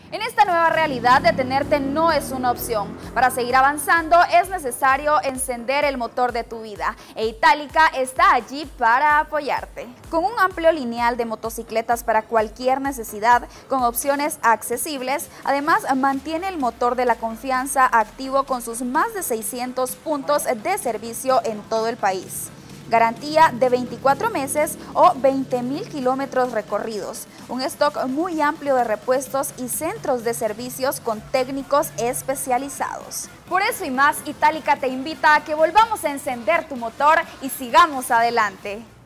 En esta nueva realidad, detenerte no es una opción. Para seguir avanzando es necesario encender el motor de tu vida e Itálica está allí para apoyarte. Con un amplio lineal de motocicletas para cualquier necesidad, con opciones accesibles, además mantiene el motor de la confianza activo con sus más de 600 puntos de servicio en todo el país. Garantía de 24 meses o 20.000 kilómetros recorridos, un stock muy amplio de repuestos y centros de servicios con técnicos especializados. Por eso y más, Itálica te invita a que volvamos a encender tu motor y sigamos adelante.